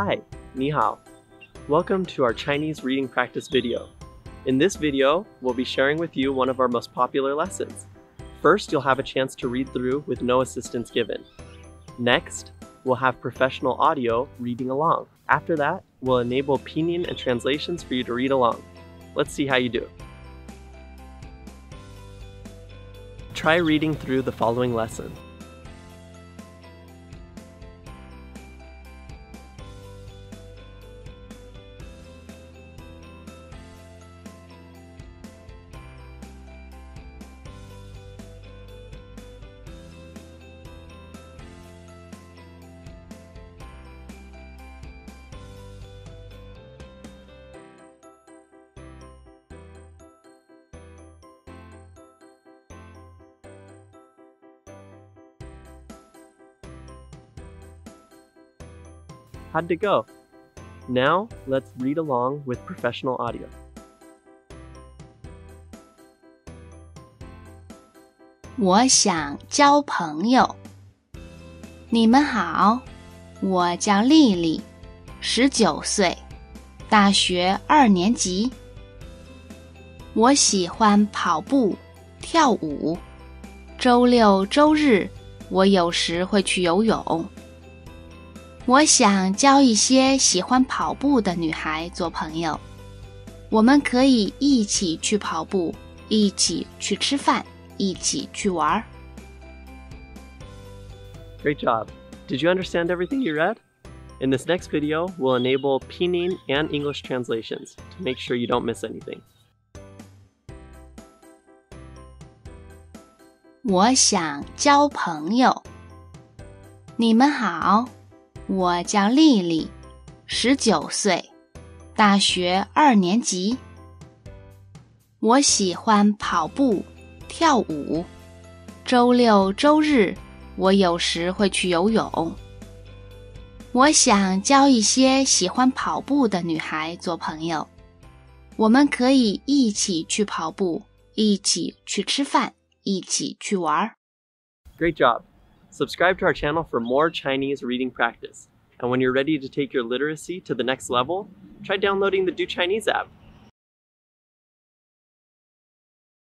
Hi, 你好. Welcome to our Chinese reading practice video. In this video, we'll be sharing with you one of our most popular lessons. First, you'll have a chance to read through with no assistance given. Next, we'll have professional audio reading along. After that, we'll enable pinyin and translations for you to read along. Let's see how you do. Try reading through the following lesson. 'How'd it go? Now, let's read along with professional audio. 我想交朋友。你们好，我叫丽丽，19岁，大学2年级。我喜欢跑步、跳舞。周六周日，我有时会去游泳。我想交一些喜欢跑步的女孩做朋友，我们可以一起去跑步，一起去吃饭，一起去玩。 Great job. Did you understand everything you read? In this next video, we'll enable pinyin and English translations to make sure you don't miss anything. 我想交朋友。你们好，我叫丽丽，19岁，大学2年级。我喜欢跑步、跳舞。周六周日，我有时会去游泳。我想交一些喜欢跑步的女孩做朋友，我们可以一起去跑步，一起去吃饭，一起去玩。 Great job. Subscribe to our channel for more Chinese reading practice. And when you're ready to take your literacy to the next level, try downloading the Do Chinese app.